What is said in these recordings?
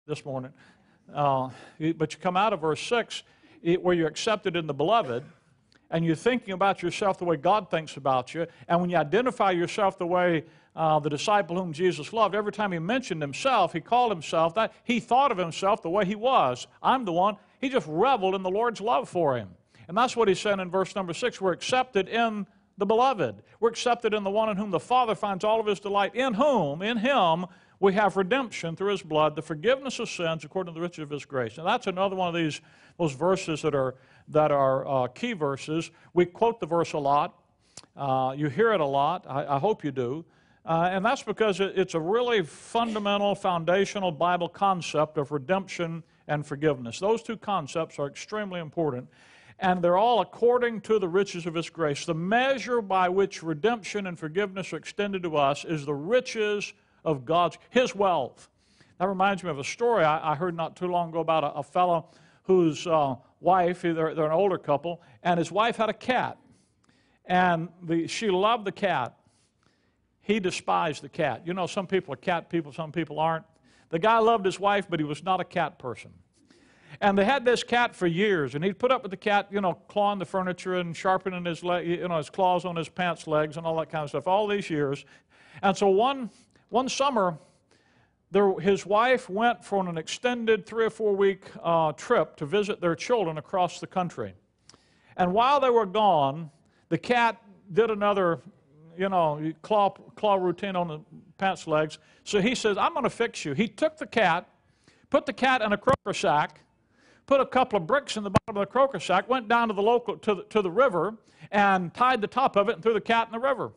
this morning. But you come out of verse 6, where you're accepted in the beloved, and you're thinking about yourself the way God thinks about you, and when you identify yourself the way the disciple whom Jesus loved, every time he mentioned himself, he called himself that, he thought of himself the way he was. I'm the one. He just reveled in the Lord's love for him. And that's what he said in verse number 6. We're accepted in the beloved. We're accepted in the one in whom the Father finds all of his delight, in whom, in him, we have redemption through his blood, the forgiveness of sins according to the riches of his grace. Now that's another one of those verses that are key verses. We quote the verse a lot. You hear it a lot. I hope you do. And that's because it's a really fundamental, foundational Bible concept of redemption and forgiveness. Those two concepts are extremely important. And they're all according to the riches of his grace. The measure by which redemption and forgiveness are extended to us is the riches of his wealth. That reminds me of a story I heard not too long ago about a fellow whose wife, they're an older couple, and his wife had a cat. And she loved the cat. He despised the cat. You know, some people are cat people, some people aren't. The guy loved his wife, but he was not a cat person. And they had this cat for years, and he'd put up with the cat, you know, clawing the furniture and sharpening his his claws on his pants legs and all that kind of stuff, all these years. And so one summer, his wife went for an extended 3 or 4 week trip to visit their children across the country. And while they were gone, the cat did another, claw routine on the pants legs. So he says, I'm going to fix you. He took the cat, put the cat in a croaker sack, put a couple of bricks in the bottom of the croaker sack, went down to the river, and tied the top of it and threw the cat in the river.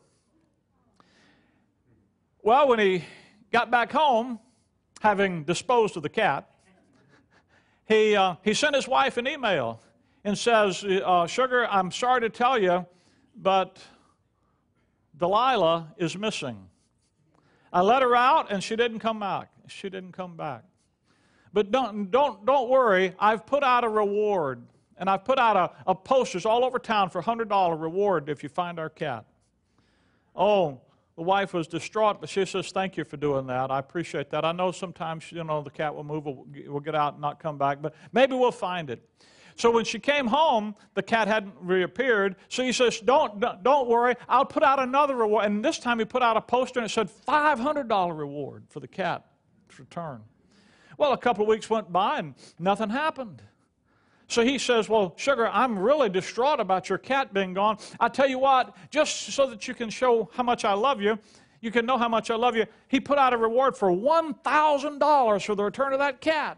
Well, when he got back home, having disposed of the cat, he sent his wife an email and says, Sugar, I'm sorry to tell you, but Delilah is missing. I let her out, and she didn't come back. She didn't come back. But don't worry. I've put out a reward, and I've put out a posters all over town for a $100 reward if you find our cat. Oh, the wife was distraught, but she says, thank you for doing that. I appreciate that. I know sometimes, the cat will move, will get out and not come back, but maybe we'll find it. So when she came home, the cat hadn't reappeared. So he says, don't worry, I'll put out another reward. And this time he put out a poster and it said $500 reward for the cat's return. Well, a couple of weeks went by and nothing happened. So he says, well, Sugar, I'm really distraught about your cat being gone. I tell you what, just so that you can show how much I love you, you can know how much I love you, he put out a reward for $1,000 for the return of that cat.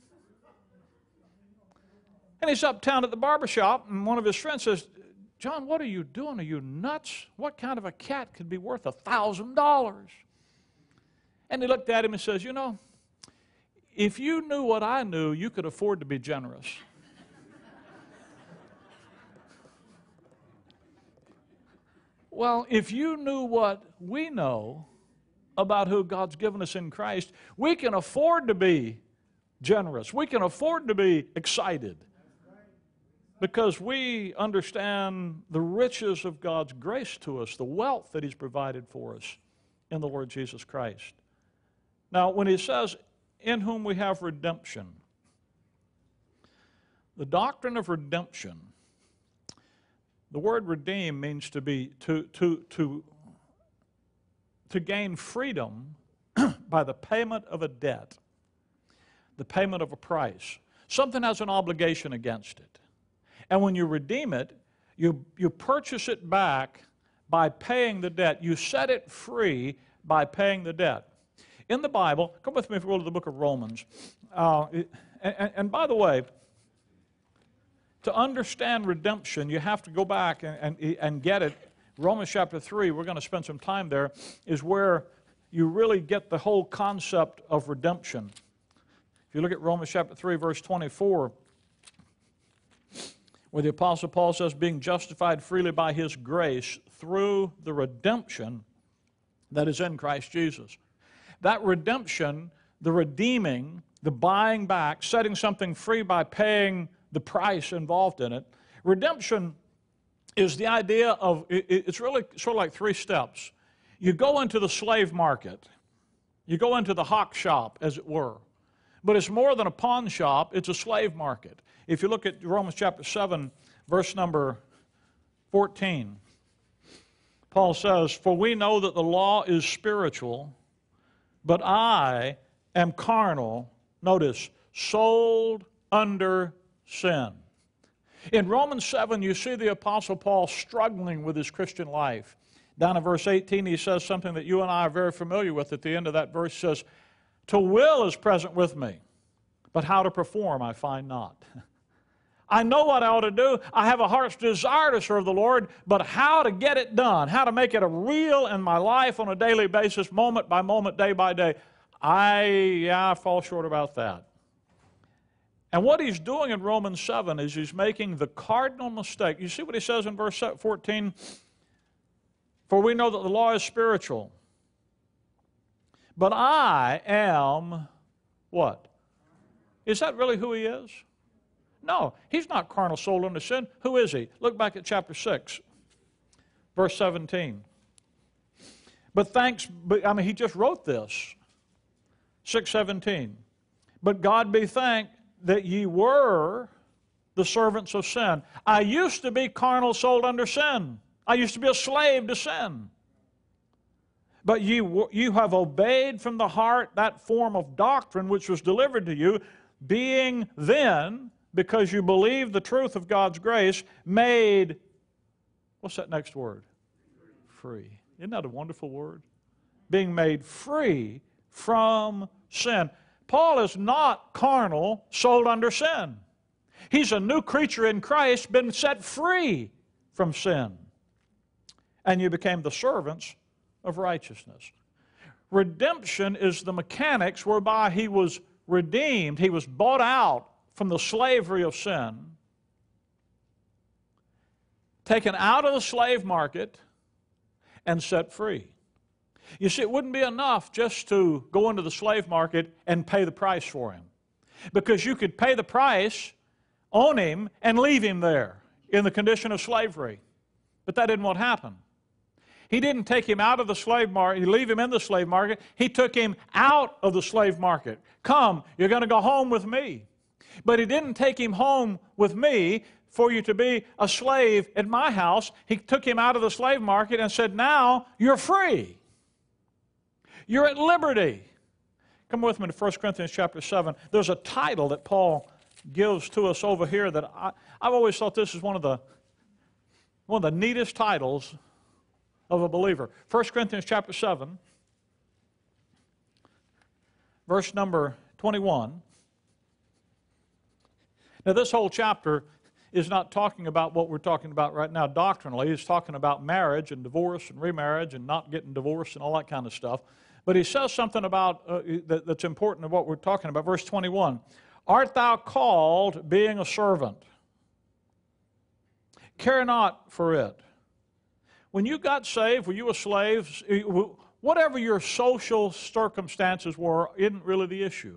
And he's uptown at the barbershop, and one of his friends says, John, what are you doing? Are you nuts? What kind of a cat could be worth $1,000? And he looked at him and says, if you knew what I knew, you could afford to be generous. Well, if you knew what we know about who God's given us in Christ, we can afford to be generous. We can afford to be excited because we understand the riches of God's grace to us, the wealth that He's provided for us in the Lord Jesus Christ. Now, when He says, in whom we have redemption, the doctrine of redemption, the word redeem means to gain freedom by the payment of a debt, the payment of a price. Something has an obligation against it. And when you redeem it, you purchase it back by paying the debt. You set it free by paying the debt. In the Bible, come with me if we go to the book of Romans. And by the way, to understand redemption, you have to go back and get it. Romans chapter 3, we're going to spend some time there, is where you really get the whole concept of redemption. If you look at Romans chapter 3, verse 24, where the Apostle Paul says, being justified freely by His grace through the redemption that is in Christ Jesus. That redemption, the redeeming, the buying back, setting something free by paying the price involved in it. Redemption is the idea of, it's really sort of like 3 steps. You go into the slave market. You go into the hock shop, as it were. But it's more than a pawn shop, it's a slave market. If you look at Romans chapter 7, verse number 14, Paul says, "For we know that the law is spiritual, but I am carnal," notice, "sold under sin." In Romans 7, you see the Apostle Paul struggling with his Christian life. Down in verse 18, he says something that you and I are very familiar with. At the end of that verse, says, "To will is present with me, but how to perform I find not." I know what I ought to do. I have a heart's desire to serve the Lord, but how to get it done, how to make it a real in my life on a daily basis, moment by moment, day by day, I fall short about that. And what he's doing in Romans 7 is he's making the cardinal mistake. You see what he says in verse 14? "For we know that the law is spiritual, but I am," what? Is that really who he is? No, he's not carnal, sold under sin. Who is he? Look back at chapter 6, verse 17. He just wrote this. 6:17. "But God be thanked that ye were the servants of sin." I used to be carnal, sold under sin. I used to be a slave to sin. "But you have obeyed from the heart that form of doctrine which was delivered to you, being then, because you believe the truth of God's grace, made," what's that next word? Free. Isn't that a wonderful word? Being made free from sin. Paul is not carnal, sold under sin. He's a new creature in Christ, been set free from sin. "And you became the servants of righteousness." Redemption is the mechanics whereby he was redeemed. He was bought out from the slavery of sin, taken out of the slave market, and set free. You see, it wouldn't be enough just to go into the slave market and pay the price for him, because you could pay the price, own him, and leave him there in the condition of slavery. But that didn't what happened. He didn't take him out of the slave market, he leave him in the slave market. He took him out of the slave market. "Come, you're going to go home with me." But he didn't take him home with me for you to be a slave at my house. He took him out of the slave market and said, "Now you're free. You're at liberty." Come with me to 1 Corinthians chapter 7. There's a title that Paul gives to us over here that I've always thought this is one of the neatest titles of a believer. 1 Corinthians chapter 7, verse number 21. Now, this whole chapter is not talking about what we're talking about right now doctrinally. It's talking about marriage and divorce and remarriage and not getting divorced and all that kind of stuff. But he says something about that's important of what we're talking about. Verse 21, "Art thou called, being a servant? Care not for it." When you got saved, were you a slave? Whatever your social circumstances were, isn't really the issue.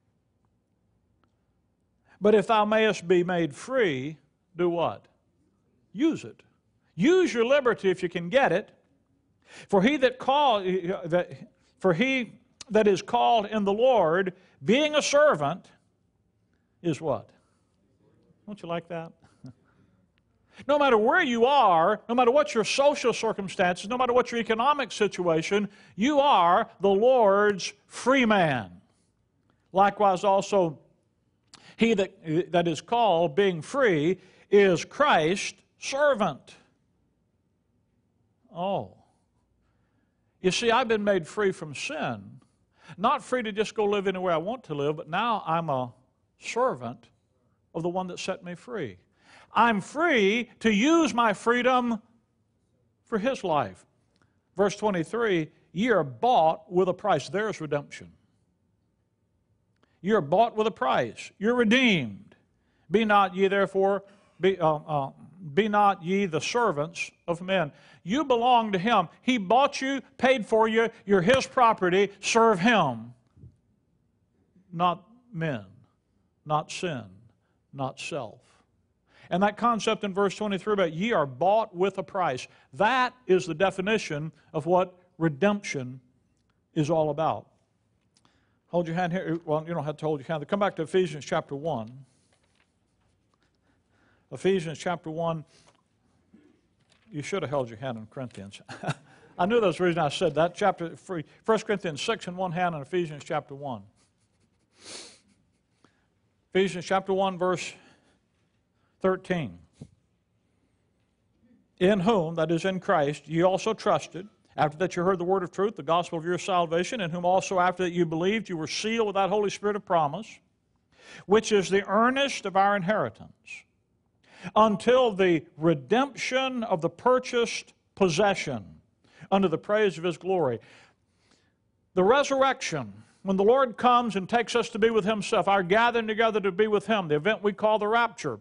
"But if thou mayest be made free," do what? Use it. Use your liberty if you can get it. For he that is called in the Lord, being a servant, is what? Don't you like that? No matter where you are, no matter what your social circumstances, no matter what your economic situation, you are the Lord's free man. Likewise also, he that is called, being free, is Christ's servant. Oh. You see, I've been made free from sin. Not free to just go live anywhere I want to live, but now I'm a servant of the one that set me free. I'm free to use my freedom for His life. Verse 23, ye are bought with a price. There's redemption. You're bought with a price. You're redeemed. Be not ye therefore, be not ye the servants of men. You belong to Him. He bought you, paid for you. You're His property. Serve Him. Not men, not sin, not self. And that concept in verse 23 about ye are bought with a price, that is the definition of what redemption is all about. Hold your hand here. Well, you don't have to hold your hand. Come back to Ephesians chapter 1. Ephesians chapter 1. You should have held your hand in Corinthians. I knew that was the reason I said that. 1 Corinthians 6 in one hand and Ephesians chapter 1. Ephesians chapter 1, verse 13. In whom, that is in Christ, ye also trusted, after that you heard the word of truth, the gospel of your salvation, in whom also after that you believed, you were sealed with that Holy Spirit of promise, which is the earnest of our inheritance, until the redemption of the purchased possession, unto the praise of His glory. The resurrection, when the Lord comes and takes us to be with Himself, our gathering together to be with Him, the event we call the rapture,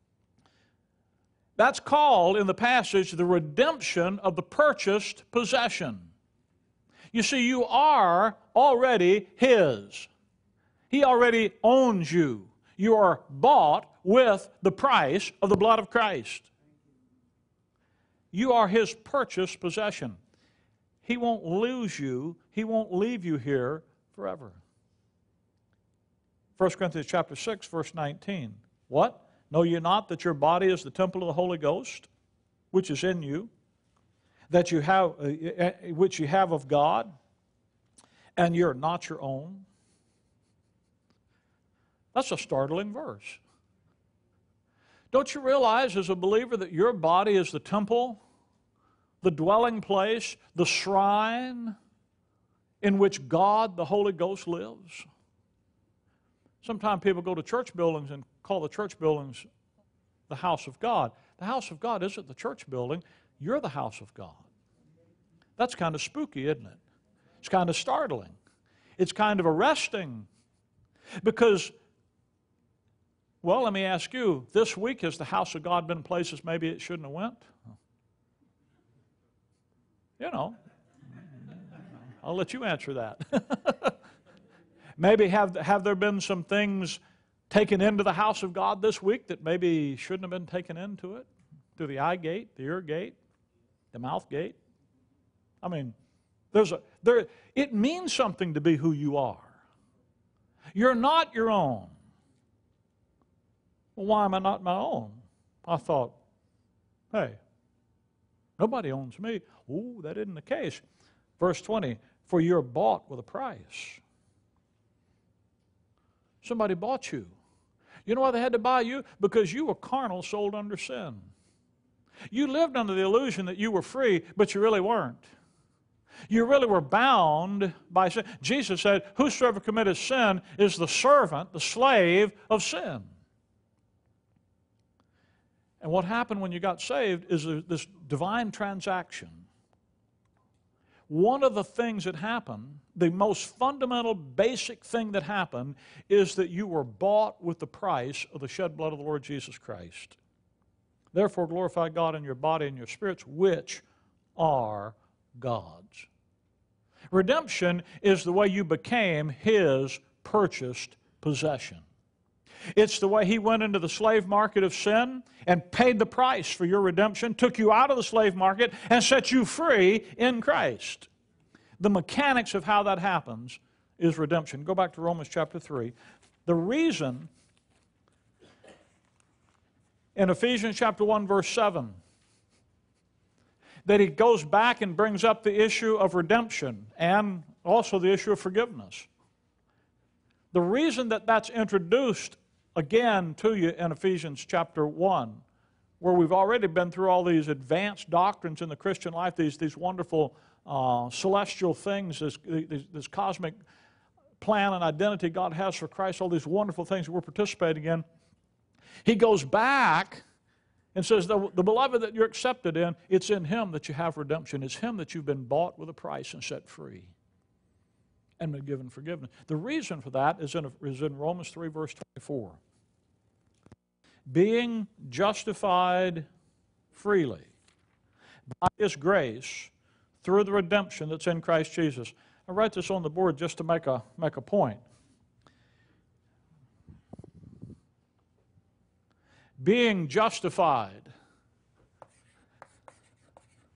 that's called in the passage the redemption of the purchased possession. You see, you are already His. He already owns you. You are bought with the price of the blood of Christ. You are His purchased possession. He won't lose you. He won't leave you here forever. 1 Corinthians chapter 6, verse 19. What? Know ye not that your body is the temple of the Holy Ghost, which is in you, that you have, which you have of God, and you're not your own? That's a startling verse. Don't you realize as a believer that your body is the temple, the dwelling place, the shrine in which God, the Holy Ghost, lives? Sometimes people go to church buildings and call the church buildings the house of God. The house of God isn't the church building. You're the house of God. That's kind of spooky, isn't it? It's kind of startling. It's kind of arresting. Because, well, let me ask you, this week has the house of God been places maybe it shouldn't have went? You know, I'll let you answer that. Maybe have there been some things taken into the house of God this week that maybe shouldn't have been taken into it? Through the eye gate, the ear gate, the mouth gate? I mean, it means something to be who you are. You're not your own. Well, why am I not my own? I thought, hey, nobody owns me. Oh, that isn't the case. Verse 20, for you're bought with a price. Somebody bought you. You know why they had to buy you? Because you were carnal, sold under sin. You lived under the illusion that you were free, but you really weren't. You really were bound by sin. Jesus said, whosoever committeth sin is the servant, the slave of sin. And what happened when you got saved is this divine transaction. One of the things that happened, the most fundamental, basic thing that happened, is that you were bought with the price of the shed blood of the Lord Jesus Christ. Therefore, glorify God in your body and your spirits, which are God's. Redemption is the way you became His purchased possession. It's the way He went into the slave market of sin and paid the price for your redemption, took you out of the slave market, and set you free in Christ. The mechanics of how that happens is redemption. Go back to Romans chapter 3. The reason in Ephesians chapter 1, verse 7, that he goes back and brings up the issue of redemption and also the issue of forgiveness. The reason that that's introduced again to you in Ephesians chapter 1, where we've already been through all these advanced doctrines in the Christian life, these wonderful celestial things, this cosmic plan and identity God has for Christ, all these wonderful things that we're participating in. He goes back and says, the beloved that you're accepted in, it's in Him that you have redemption. It's Him that you've been bought with a price and set free and been given forgiveness. The reason for that is in Romans 3, verse 24. Being justified freely by His grace through the redemption that's in Christ Jesus. I write this on the board just to make a point. Being justified.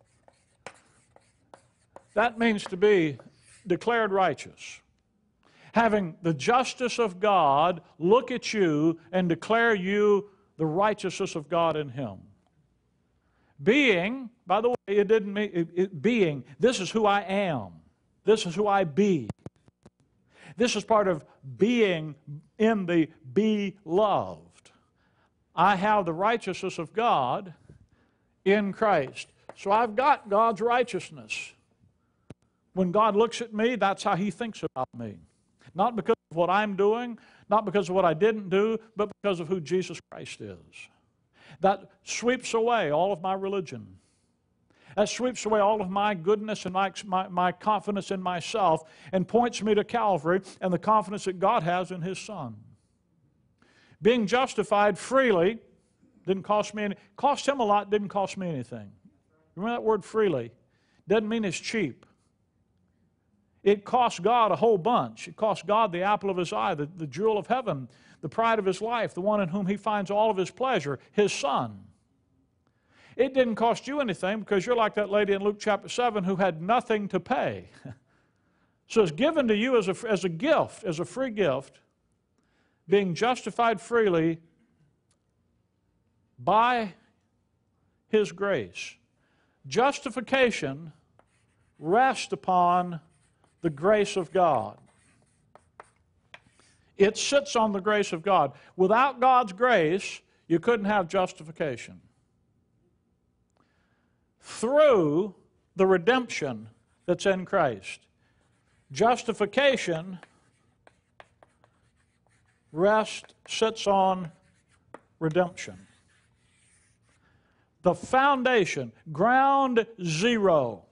That means to be declared righteous. having the justice of God look at you and declare you the righteousness of God in Him. Being, by the way, it didn't mean, being, this is who I am. This is who I be. This is part of being in the beloved. I have the righteousness of God in Christ. So I've got God's righteousness. When God looks at me, that's how He thinks about me. Not because of what I'm doing, not because of what I didn't do, but because of who Jesus Christ is. That sweeps away all of my religion. That sweeps away all of my goodness and my confidence in myself and points me to Calvary and the confidence that God has in His Son. Being justified freely didn't cost me any, cost Him a lot, didn't cost me anything. Remember that word freely? Doesn't mean it's cheap. It cost God a whole bunch. It cost God the apple of His eye, the jewel of heaven, the pride of His life, the one in whom He finds all of His pleasure, His Son. It didn't cost you anything because you're like that lady in Luke chapter 7 who had nothing to pay. So it's given to you as a gift, as a free gift, being justified freely by His grace. Justification rests upon the grace of God. It sits on the grace of God. Without God's grace, you couldn't have justification. Through the redemption that's in Christ. Justification sits on redemption. The foundation, ground zero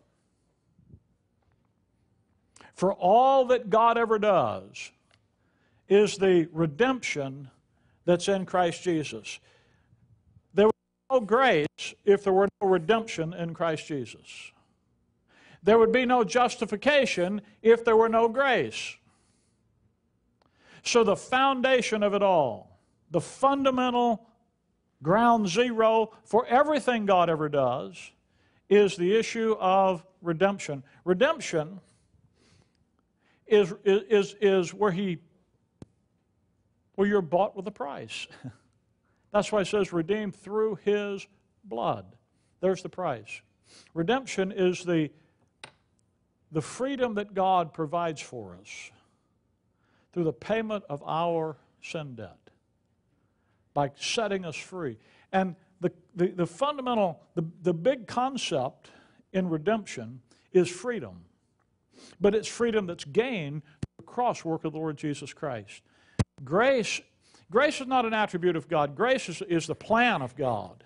for all that God ever does is the redemption that's in Christ Jesus. There would be no grace if there were no redemption in Christ Jesus. There would be no justification if there were no grace. So the foundation of it all, the fundamental ground zero for everything God ever does, is the issue of redemption. Redemption is where you're bought with a price. That's why it says redeemed through His blood. There's the price. Redemption is the freedom that God provides for us through the payment of our sin debt by setting us free. And the fundamental, the big concept in redemption is freedom. But it's freedom that's gained through the cross work of the Lord Jesus Christ. Grace is not an attribute of God. Grace is the plan of God.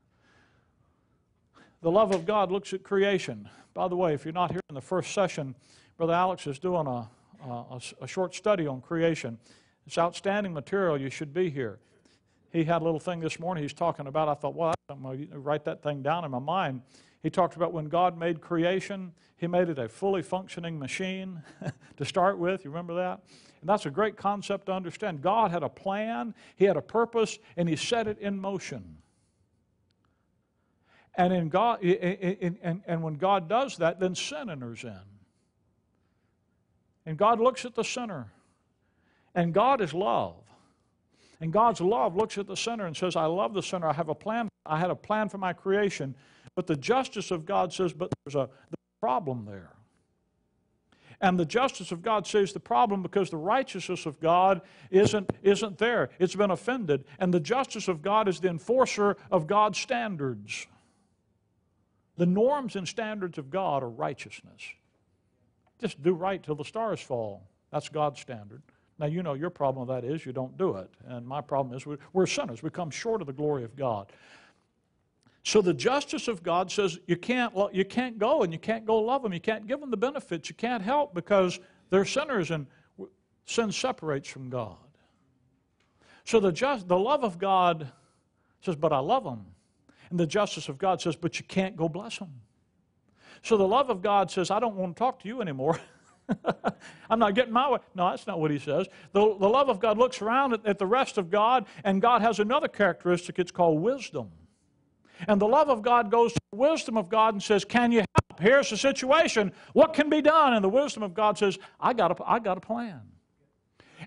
The love of God looks at creation. By the way, if you're not here in the first session, Brother Alex is doing a short study on creation. It's outstanding material. You should be here. He had a little thing this morning he's talking about. I thought, well, I'm going to write that thing down in my mind. He talked about when God made creation, He made it a fully functioning machine to start with. You remember that? And that's a great concept to understand. God had a plan, He had a purpose, and He set it in motion. And when God does that, then sin enters in. And God looks at the sinner. And God is love. And God's love looks at the sinner and says, I love the sinner. I have a plan. I had a plan for my creation. But the justice of God says, but there's a problem there. And the justice of God says the problem because the righteousness of God isn't there. It's been offended. And the justice of God is the enforcer of God's standards. The norms and standards of God are righteousness. Just do right till the stars fall. That's God's standard. Now, you know your problem with that is you don't do it. And my problem is we're sinners. We come short of the glory of God. So the justice of God says you can't go and you can't go love them. You can't give them the benefits. You can't help because they're sinners and sin separates from God. So the love of God says, but I love them. And the justice of God says, but you can't go bless them. So the love of God says, I don't want to talk to you anymore. I'm not getting my way. No, that's not what He says. The love of God looks around at the rest of God, and God has another characteristic. It's called wisdom. And the love of God goes to the wisdom of God and says, can you help? Here's the situation. What can be done? And the wisdom of God says, I got a plan.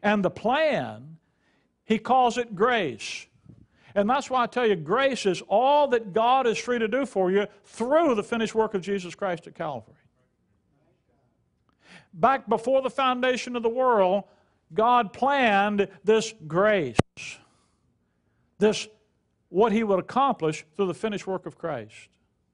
And the plan, he calls it grace. And that's why I tell you, grace is all that God is free to do for you through the finished work of Jesus Christ at Calvary. Back before the foundation of the world, God planned this grace, this what he would accomplish through the finished work of Christ.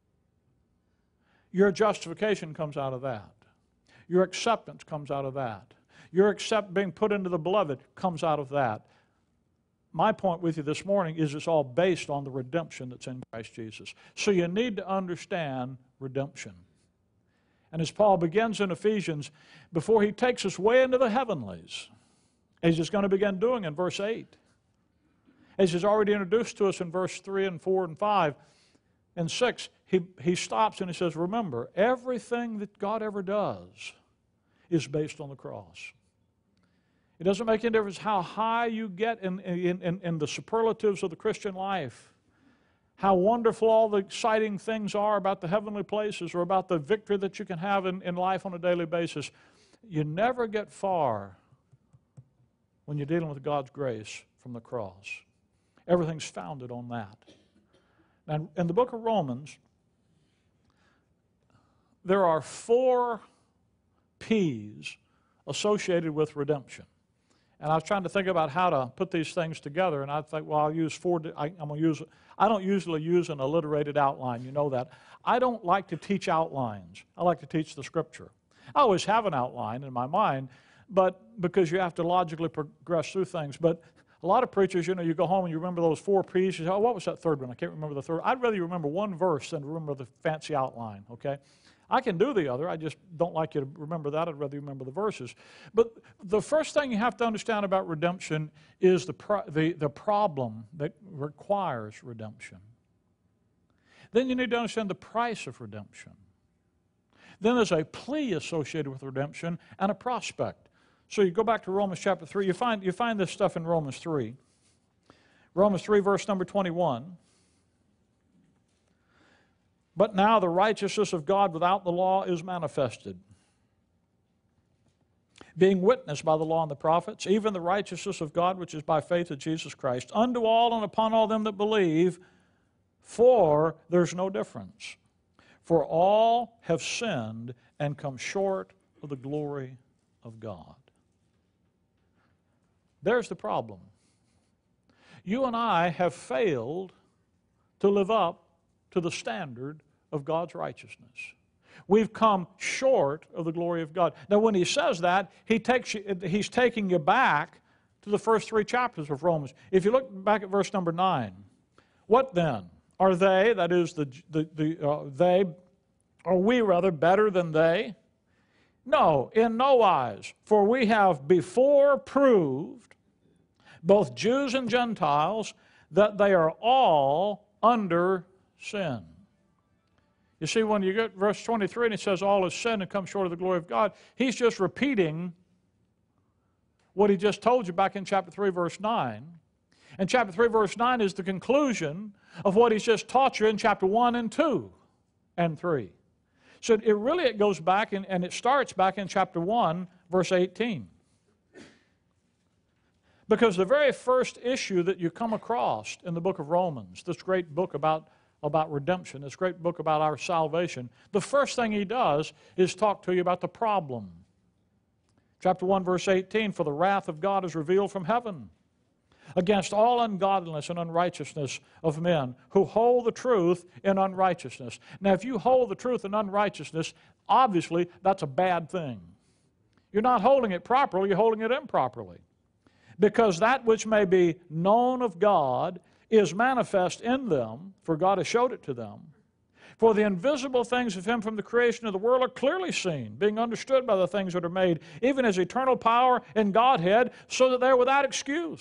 Your justification comes out of that. Your acceptance comes out of that. Your being put into the beloved comes out of that. My point with you this morning is it's all based on the redemption that's in Christ Jesus. So you need to understand redemption. And as Paul begins in Ephesians, before he takes us way into the heavenlies, as he's going to begin doing in verse 8, as he's already introduced to us in verse 3 and 4 and 5 and 6, he stops and he says, remember, everything that God ever does is based on the cross. It doesn't make any difference how high you get in the superlatives of the Christian life, how wonderful all the exciting things are about the heavenly places or about the victory that you can have in life on a daily basis. You never get far when you're dealing with God's grace from the cross. Everything's founded on that. And in the book of Romans, there are 4 P's associated with redemption. And I was trying to think about how to put these things together, and I think, well, I'll use 4. I don't usually use an alliterated outline. You know that. I don't like to teach outlines. I like to teach the Scripture. I always have an outline in my mind, but because you have to logically progress through things. But a lot of preachers, you know, you go home and you remember those 4 P's. You say, oh, what was that third one? I can't remember the third. I'd rather you remember one verse than remember the fancy outline, okay? I can do the other. I just don't like you to remember that. I'd rather you remember the verses. But the first thing you have to understand about redemption is the problem that requires redemption. Then you need to understand the price of redemption. Then there's a plea associated with redemption and a prospect. So you go back to Romans chapter 3. You find this stuff in Romans 3. Romans 3, verse number 21. But now the righteousness of God without the law is manifested, being witnessed by the law and the prophets, even the righteousness of God which is by faith of Jesus Christ, unto all and upon all them that believe, for there's no difference. For all have sinned and come short of the glory of God. There's the problem. You and I have failed to live up to the standard of God's righteousness. We've come short of the glory of God. Now, when he says that, he's taking you back to the first 3 chapters of Romans. If you look back at verse number 9, what then? Are they, that is, are we rather better than they? No, in no wise. For we have before proved, both Jews and Gentiles, that they are all under sin. You see, when you get verse 23 and it says all is sin and come short of the glory of God, he's just repeating what he just told you back in chapter 3, verse 9. And chapter 3, verse 9 is the conclusion of what he's just taught you in chapter 1 and 2 and 3. So it goes back and it starts back in chapter 1, verse 18. Because the very first issue that you come across in the book of Romans, this great book about redemption, this great book about our salvation, the first thing he does is talk to you about the problem. Chapter 1, verse 18, for the wrath of God is revealed from heaven against all ungodliness and unrighteousness of men who hold the truth in unrighteousness. Now, if you hold the truth in unrighteousness, obviously that's a bad thing. You're not holding it properly, you're holding it improperly. Because that which may be known of God is manifest in them, for God has showed it to them. For the invisible things of him from the creation of the world are clearly seen, being understood by the things that are made, even his eternal power and Godhead, so that they're without excuse.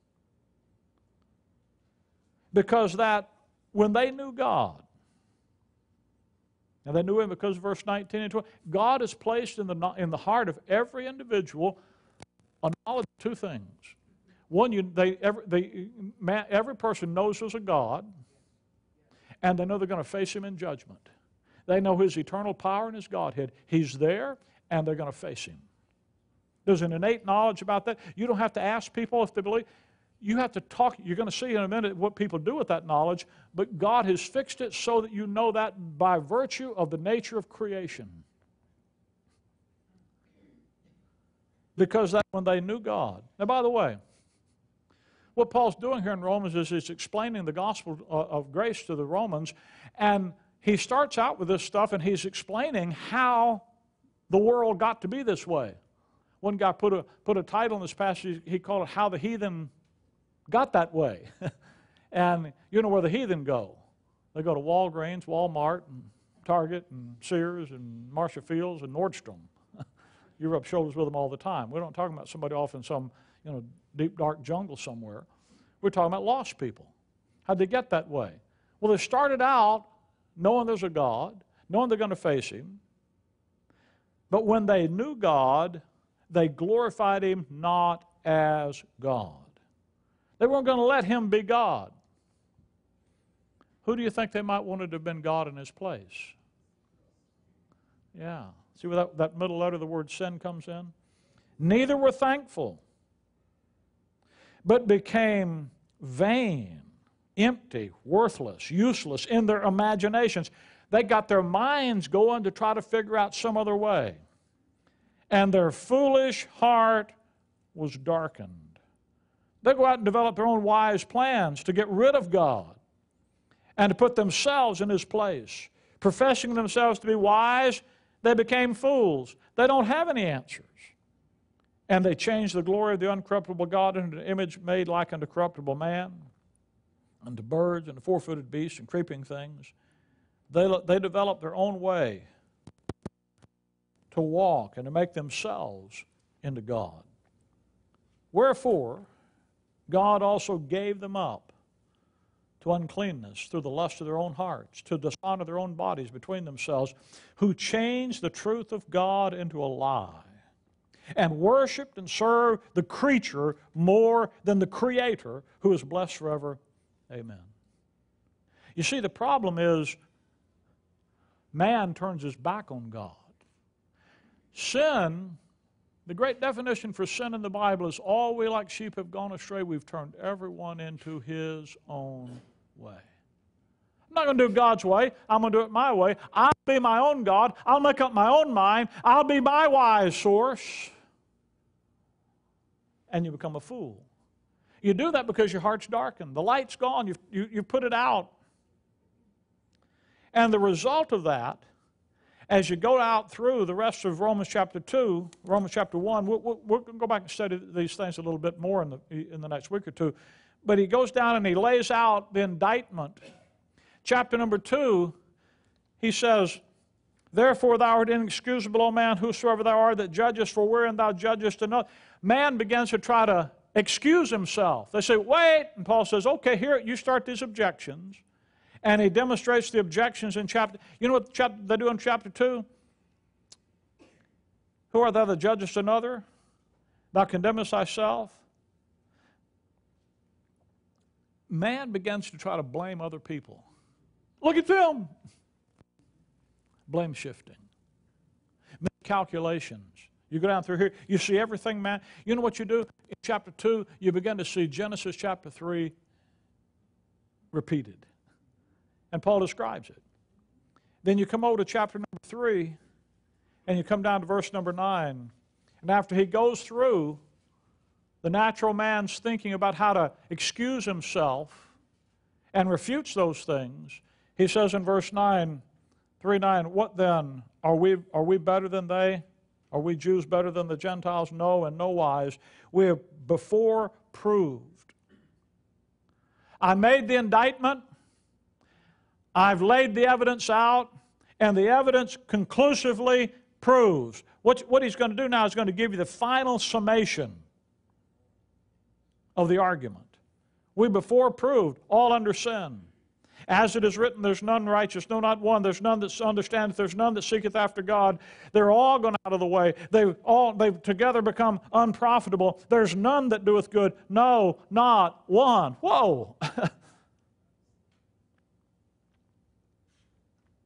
Because that when they knew God, and they knew him because of verse 19 and 20, God has placed in the heart of every individual a knowledge of 2 things. One, every person knows there's a God, and they know they're going to face him in judgment. They know his eternal power and his Godhead. He's there, and they're going to face him. There's an innate knowledge about that. You don't have to ask people if they believe. You have to talk. You're going to see in a minute what people do with that knowledge, but God has fixed it so that you know that by virtue of the nature of creation. Because that's when they knew God. Now, by the way, what Paul's doing here in Romans is he's explaining the gospel of grace to the Romans, and he starts out with this stuff, and he's explaining how the world got to be this way. One guy put a title in this passage, he called it How the Heathen Got That Way. And you know where the heathen go. They go to Walgreens, Walmart, and Target, and Sears, and Marshall Fields, and Nordstrom. You rub shoulders with them all the time. We're not talking about somebody off in some deep, dark jungle somewhere. We're talking about lost people. How'd they get that way? Well, they started out knowing there's a God, knowing they're going to face Him. But when they knew God, they glorified Him not as God. They weren't going to let Him be God. Who do you think they might wanted to have been God in His place? Yeah. See where that middle letter of the word sin comes in? Neither were thankful, but became vain, empty, worthless, useless in their imaginations. They got their minds going to try to figure out some other way. And their foolish heart was darkened. They go out and develop their own wise plans to get rid of God and to put themselves in His place. Professing themselves to be wise, they became fools. They don't have any answers. And they changed the glory of the uncorruptible God into an image made like unto corruptible man, unto birds, and to four-footed beasts, and creeping things. They developed their own way to walk and to make themselves into God. Wherefore, God also gave them up to uncleanness through the lust of their own hearts, to dishonor their own bodies between themselves, who changed the truth of God into a lie, and worshiped and served the creature more than the Creator, who is blessed forever. Amen. You see, the problem is man turns his back on God. Sin, the great definition for sin in the Bible is all we like sheep have gone astray. We've turned everyone into his own way. I'm not going to do it God's way. I'm going to do it my way. I'll be my own God. I'll make up my own mind. I'll be my wise source. And you become a fool. You do that because your heart's darkened. The light's gone. You've put it out. And the result of that, as you go out through the rest of Romans chapter 2, Romans chapter 1, we're going to go back and study these things a little bit more in the next week or two. But he goes down and he lays out the indictment. Chapter number 2, he says, Therefore thou art inexcusable, O man, whosoever thou art that judgest, for wherein thou judgest another. Man begins to try to excuse himself. They say, wait, and Paul says, okay, here, you start these objections. And he demonstrates the objections in chapter. You know what they do in chapter 2? Who art thou that judgest another? Thou condemnest thyself. Man begins to try to blame other people. Look at them. Blame shifting. Make calculations. You go down through here, you see everything, man. You know what you do? In chapter 2, you begin to see Genesis chapter 3 repeated. And Paul describes it. Then you come over to chapter number 3, and you come down to verse number 9. And after he goes through the natural man's thinking about how to excuse himself and refutes those things, he says in verse 9, 3:9, what then? Are we better than they? Are we Jews better than the Gentiles? No, in no wise. We have before proved. I made the indictment. I've laid the evidence out, and the evidence conclusively proves. What he's going to do now is going to give you the final summation of the argument. We before proved all under sin. As it is written, there's none righteous, no, not one. There's none that understandeth. There's none that seeketh after God. They're all gone out of the way. They've together become unprofitable. There's none that doeth good. No, not one. Whoa!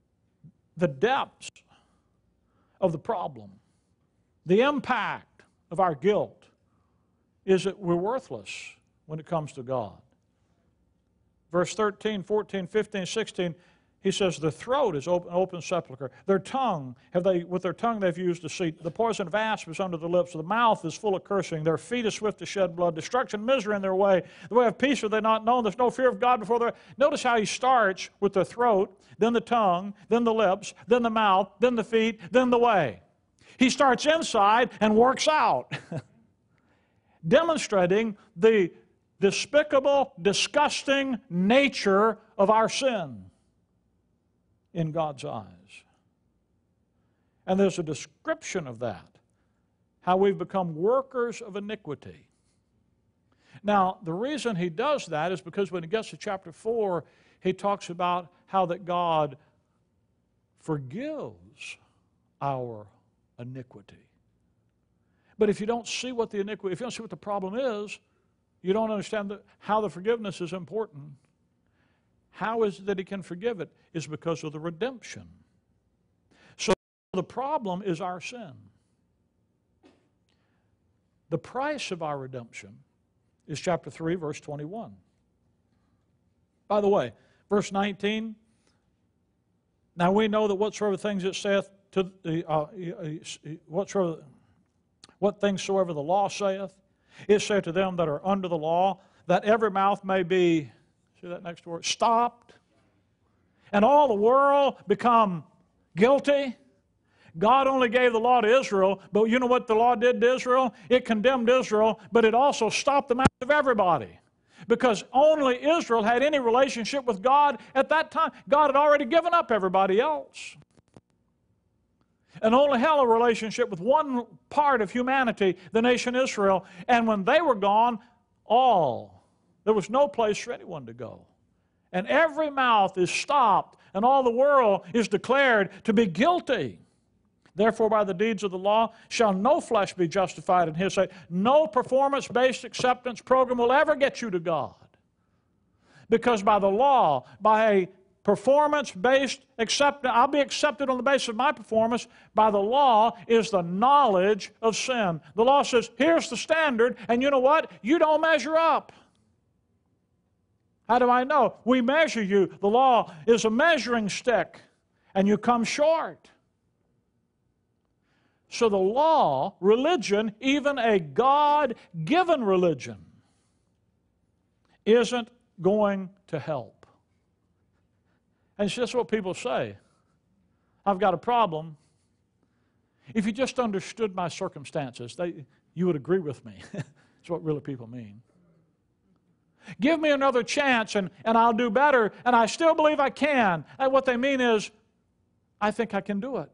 The depths of the problem, the impact of our guilt is that we're worthless when it comes to God. Verse 13, 14, 15, 16, he says, the throat is open sepulchre. Their tongue, with their tongue they've used deceit. The poison of asp is under the lips. The mouth is full of cursing. Their feet are swift to shed blood. Destruction, misery in their way. The way of peace are they not known. There's no fear of God before their... Notice how he starts with the throat, then the tongue, then the lips, then the mouth, then the feet, then the way. He starts inside and works out, demonstrating the despicable, disgusting nature of our sin in God's eyes. And there's a description of that, how we've become workers of iniquity. Now, the reason he does that is because when he gets to chapter 4, he talks about how that God forgives our iniquity. But if you don't see what the iniquity, if you don't see what the problem is, you don't understand how the forgiveness is important. How is it that he can forgive it? Is because of the redemption. So the problem is our sin. The price of our redemption is chapter 3, verse 21. By the way, verse 19, now we know that whatsoever things it saith to what things soever the law saith, it saith to them that are under the law, that every mouth may be, see that next word, stopped, and all the world become guilty. God only gave the law to Israel, but you know what the law did to Israel? It condemned Israel, but it also stopped the mouth of everybody. Because only Israel had any relationship with God at that time. God had already given up everybody else. And only held a relationship with one part of humanity, the nation Israel. And when they were gone, there was no place for anyone to go. And every mouth is stopped, and all the world is declared to be guilty. Therefore, by the deeds of the law shall no flesh be justified in his sight. No performance-based acceptance program will ever get you to God. Because by the law, by a performance-based acceptance, I'll be accepted on the basis of my performance. By the law is the knowledge of sin. The law says, here's the standard, and you know what? You don't measure up. How do I know? We measure you. The law is a measuring stick, and you come short. So the law, religion, even a God-given religion, isn't going to help. And it's just what people say. I've got a problem. If you just understood my circumstances, you would agree with me. That's what really people mean. Give me another chance and I'll do better, and I still believe I can. And what they mean is, I think I can do it.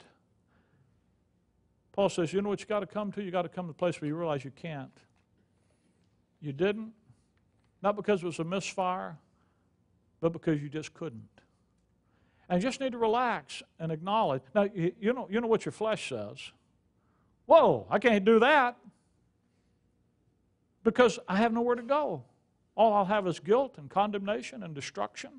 Paul says, you know what you got to come to? You got to come to the place where you realize you can't. You didn't, not because it was a misfire, but because you just couldn't. And you just need to relax and acknowledge. Now, you know what your flesh says. Whoa, I can't do that because I have nowhere to go. All I'll have is guilt and condemnation and destruction,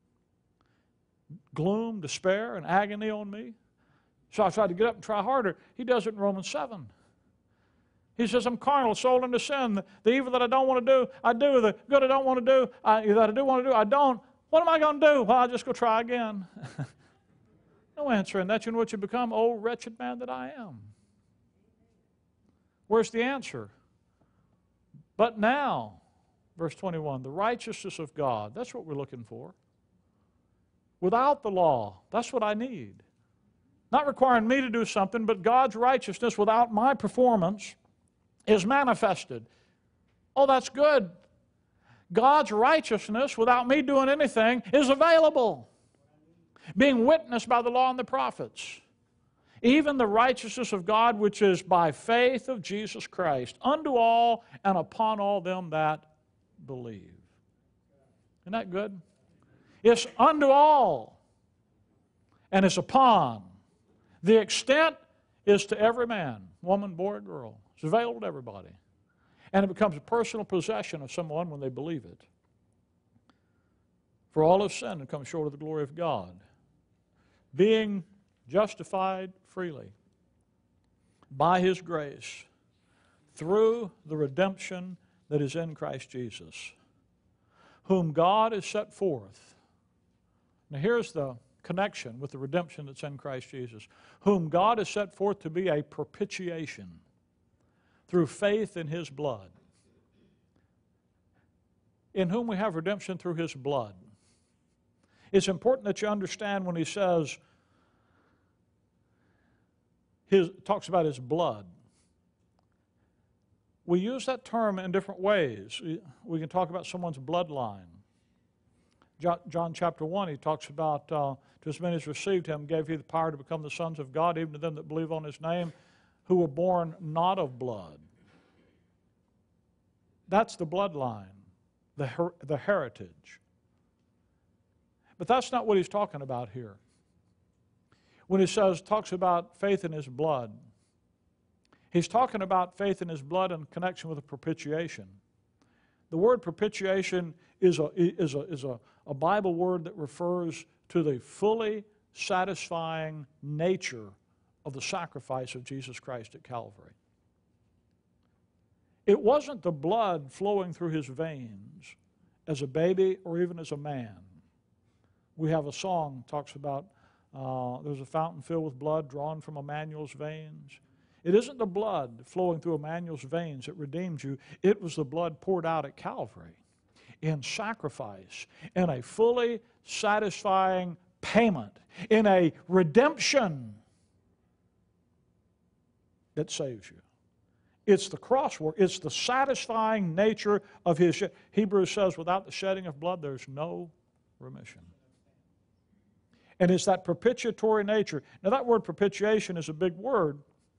gloom, despair, and agony on me. So I tried to get up and try harder. He does it in Romans 7. He says, I'm carnal, sold into sin. The evil that I don't want to do, I do. The good I don't want to do, that I do want to do, I don't. What am I going to do? Well, I'll just go try again. No answer in that. You know what you become? Oh, wretched man that I am. Where's the answer? But now, verse 21, the righteousness of God, that's what we're looking for. Without the law, that's what I need. Not requiring me to do something, but God's righteousness without my performance is manifested. Oh, that's good. God's righteousness without me doing anything is available, being witnessed by the law and the prophets. Even the righteousness of God which is by faith of Jesus Christ, unto all and upon all them that believe. Isn't that good? It's unto all and it's upon. The extent is to every man, woman, boy, or girl. It's available to everybody. And it becomes a personal possession of someone when they believe it. For all have sinned and come short of the glory of God, being justified freely by His grace through the redemption that is in Christ Jesus, whom God has set forth. Now here's the connection with the redemption that's in Christ Jesus. Whom God has set forth to be a propitiation through faith in His blood. In whom we have redemption through His blood. It's important that you understand when he says, talks about His blood. We use that term in different ways. We can talk about someone's bloodline. John chapter 1, he talks about, to as many as received Him, gave He the power to become the sons of God, even to them that believe on His name, who were born not of blood. That's the bloodline, the heritage. But that's not what he's talking about here. When he talks about faith in His blood, he's talking about faith in His blood in connection with a propitiation. The word propitiation is a Bible word that refers to the fully satisfying nature of the sacrifice of Jesus Christ at Calvary. It wasn't the blood flowing through His veins as a baby or even as a man. We have a song that talks about there's a fountain filled with blood drawn from Emmanuel's veins. It isn't the blood flowing through Emmanuel's veins that redeemed you. It was the blood poured out at Calvary in sacrifice, in a fully satisfying payment, in a redemption that saves you. It's the cross work. It's the satisfying nature of His. Hebrews says, without the shedding of blood, there's no remission. And it's that propitiatory nature. Now, that word propitiation is a big word.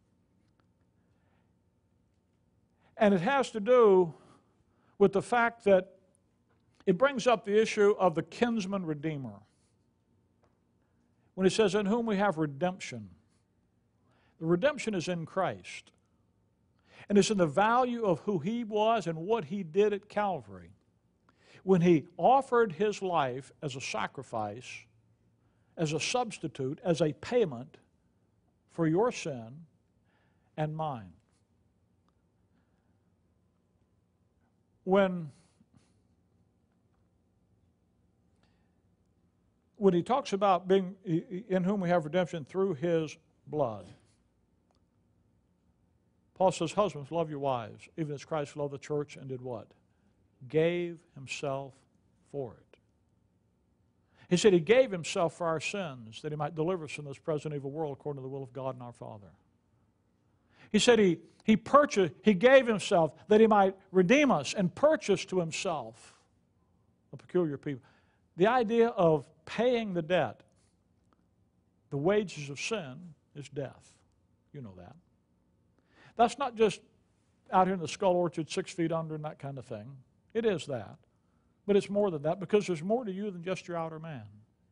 And it has to do with the fact that it brings up the issue of the kinsman redeemer. When he says, in whom we have redemption. The redemption is in Christ. And it's in the value of who He was and what He did at Calvary. When He offered His life as a sacrifice, as a substitute, as a payment for your sin and mine. When he talks about being in whom we have redemption through His blood, Paul says, husbands, love your wives, even as Christ loved the church and did what? Gave Himself for it. He said He gave Himself for our sins, that He might deliver us from this present evil world according to the will of God and our Father. He said He gave Himself that He might redeem us and purchase to Himself a peculiar people. The idea of paying the debt, the wages of sin, is death. You know that. That's not just out here in the Skull Orchard, 6 feet under and that kind of thing. It is that. But it's more than that, because there's more to you than just your outer man.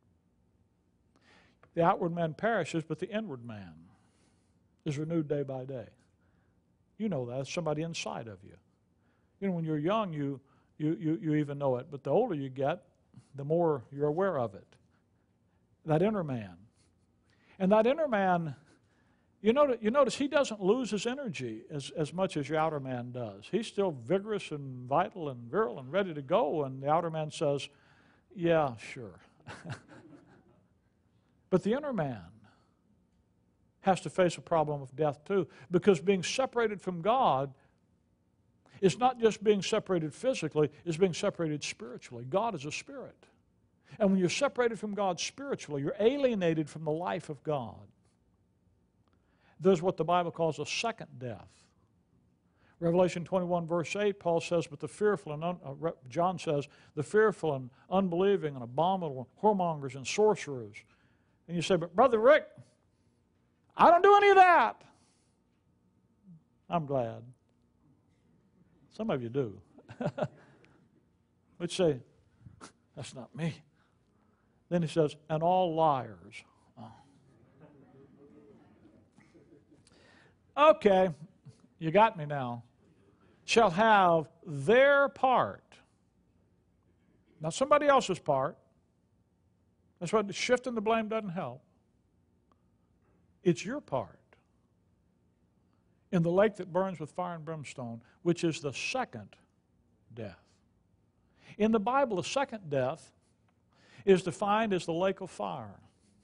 The outward man perishes, but the inward man is renewed day by day. You know that. It's somebody inside of you. You know, when you're young, you even know it. But the older you get, the more you're aware of it. That inner man. And that inner man, you notice he doesn't lose his energy as much as your outer man does. He's still vigorous and vital and virile and ready to go, and the outer man says, yeah, sure. But the inner man has to face a problem of death too, because being separated from God is not just being separated physically, it's being separated spiritually. God is a spirit. And when you're separated from God spiritually, you're alienated from the life of God. There's what the Bible calls a second death. Revelation 21 verse 8, Paul says, but the fearful and, John says, the fearful and unbelieving and abominable, whoremongers and sorcerers. And you say, but Brother Rick, I don't do any of that. I'm glad. Some of you do. But you say, that's not me. Then he says, and all liars. Oh. Okay, you got me now. Shall have their part. Not somebody else's part. That's why shifting the blame doesn't help. It's your part in the lake that burns with fire and brimstone, which is the second death. In the Bible, the second death is defined as the lake of fire.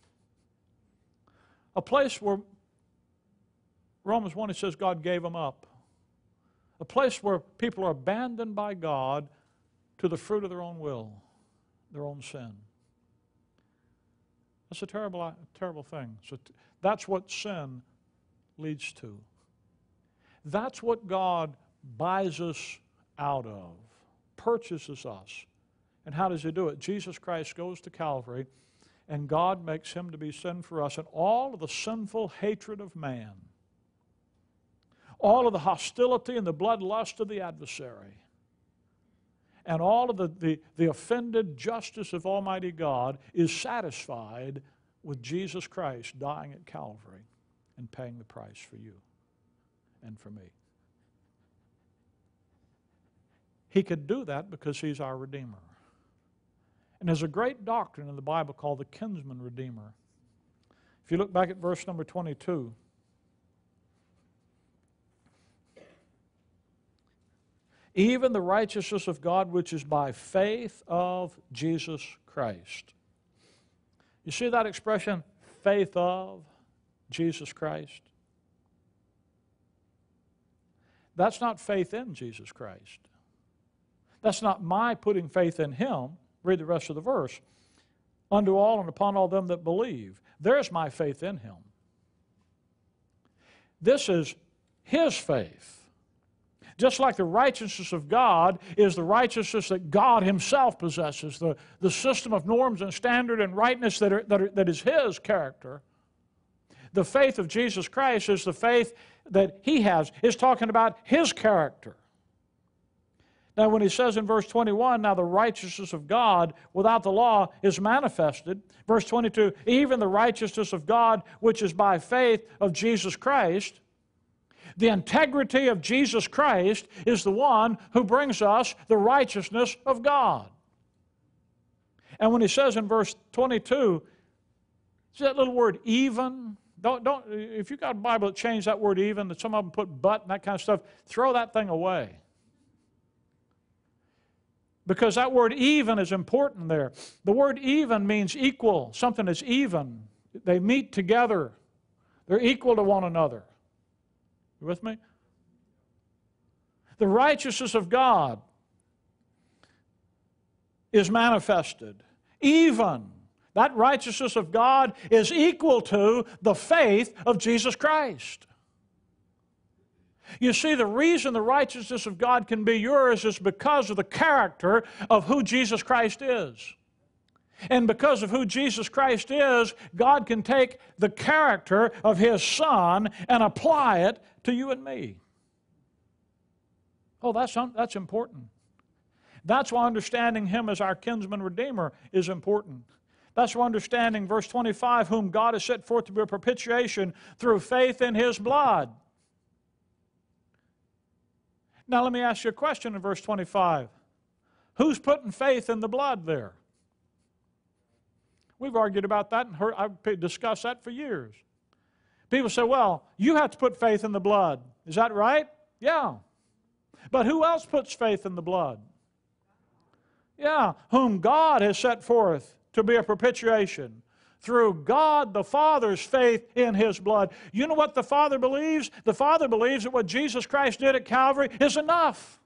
A place where Romans 1, it says God gave them up. A place where people are abandoned by God to the fruit of their own will, their own sin. That's a terrible thing. So that's what sin leads to. That's what God buys us out of, purchases us. And how does He do it? Jesus Christ goes to Calvary, and God makes Him to be sin for us. And all of the sinful hatred of man, all of the hostility and the bloodlust of the adversary, and all of the offended justice of Almighty God is satisfied with Jesus Christ dying at Calvary and paying the price for you and for me. He could do that because He's our Redeemer. And there's a great doctrine in the Bible called the kinsman redeemer. If you look back at verse number 22, even the righteousness of God which is by faith of Jesus Christ. You see that expression, faith of Jesus Christ? That's not faith in Jesus Christ. That's not my putting faith in Him. Read the rest of the verse. Unto all and upon all them that believe. There's my faith in Him. This is His faith. Just like the righteousness of God is the righteousness that God Himself possesses, the system of norms and standard and rightness that is His character. The faith of Jesus Christ is the faith that He has. It's talking about His character. Now when He says in verse 21, now the righteousness of God without the law is manifested. Verse 22, even the righteousness of God which is by faith of Jesus Christ. The integrity of Jesus Christ is the one who brings us the righteousness of God. And when He says in verse 22, see that little word even? If you've got a Bible that changed that word even, that some of them put but and that kind of stuff, throw that thing away. Because that word even is important there. The word even means equal. Something is even. They meet together. They're equal to one another. You with me? The righteousness of God is manifested. Even that righteousness of God is equal to the faith of Jesus Christ. You see, the reason the righteousness of God can be yours is because of the character of who Jesus Christ is. And because of who Jesus Christ is, God can take the character of His Son and apply it to you and me. Oh, that's important. That's why understanding Him as our kinsman redeemer is important. That's why understanding verse 25, whom God has set forth to be a propitiation through faith in His blood. Now let me ask you a question in verse 25. Who's putting faith in the blood there? We've argued about that and I've discussed that for years. People say, well, you have to put faith in the blood. Is that right? Yeah. But who else puts faith in the blood? Yeah, whom God has set forth to be a propitiation through God the Father's faith in His blood. You know what the Father believes? The Father believes that what Jesus Christ did at Calvary is enough.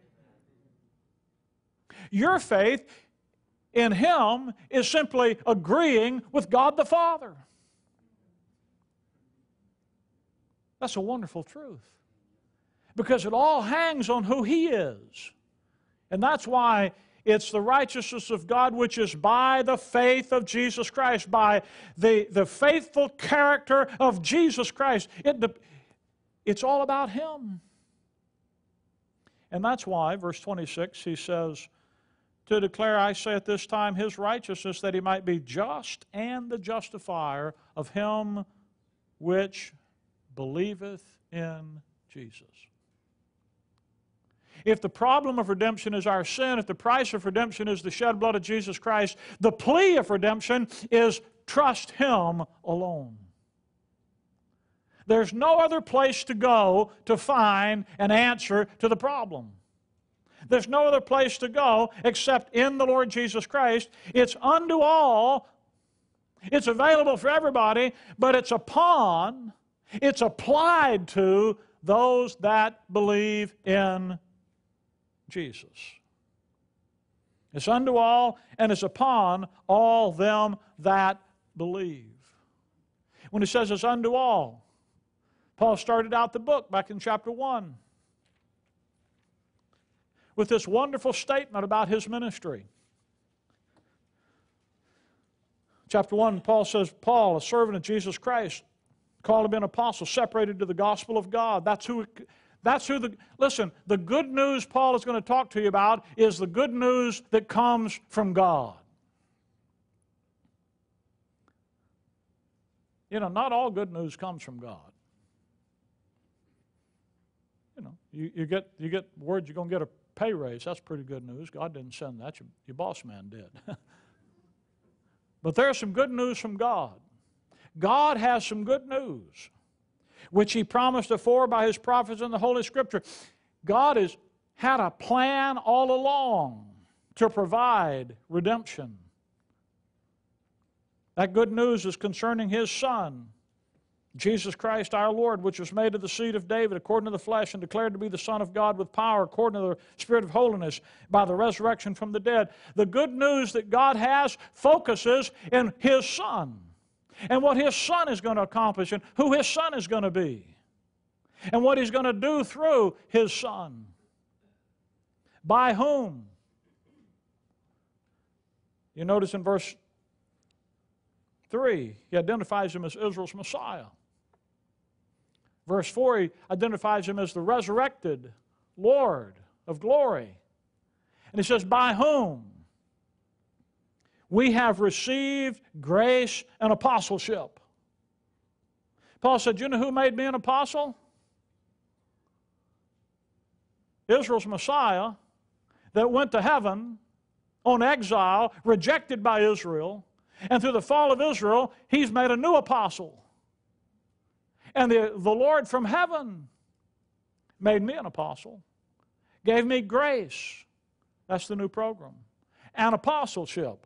Your faith in Him is simply agreeing with God the Father. That's a wonderful truth. Because it all hangs on who He is. And that's why it's the righteousness of God which is by the faith of Jesus Christ, by the faithful character of Jesus Christ. It's all about Him. And that's why, verse 26, he says, to declare, I say at this time, His righteousness, that He might be just and the justifier of him which believeth in Jesus. If the problem of redemption is our sin, if the price of redemption is the shed blood of Jesus Christ, the plea of redemption is trust Him alone. There's no other place to go to find an answer to the problem. There's no other place to go except in the Lord Jesus Christ. It's unto all. It's available for everybody, but it's applied to those that believe in Jesus. It's unto all, and it's upon all them that believe. When it says it's unto all, Paul started out the book back in chapter 1 with this wonderful statement about his ministry. Chapter 1, Paul says, Paul, a servant of Jesus Christ, called to be an apostle, separated to the gospel of God. Listen, the good news Paul is going to talk to you about is the good news that comes from God. You know, not all good news comes from God. You know, you get word you're going to get a pay raise. That's pretty good news. God didn't send that. Your boss man did. But there's some good news from God. God has some good news, which He promised afore by His prophets in the Holy Scripture. God has had a plan all along to provide redemption. That good news is concerning His Son, Jesus Christ our Lord, which was made of the seed of David according to the flesh and declared to be the Son of God with power according to the Spirit of holiness by the resurrection from the dead. The good news that God has focuses in His Son and what His Son is going to accomplish and who His Son is going to be and what He's going to do through His Son. By whom? You notice in verse 3, He identifies Him as Israel's Messiah. Verse 4, He identifies Him as the resurrected Lord of glory. And He says, by whom we have received grace and apostleship. Paul said, you know who made me an apostle? Israel's Messiah that went to heaven on exile, rejected by Israel, and through the fall of Israel, He's made a new apostle. And the Lord from heaven made me an apostle, gave me grace. That's the new program. And apostleship.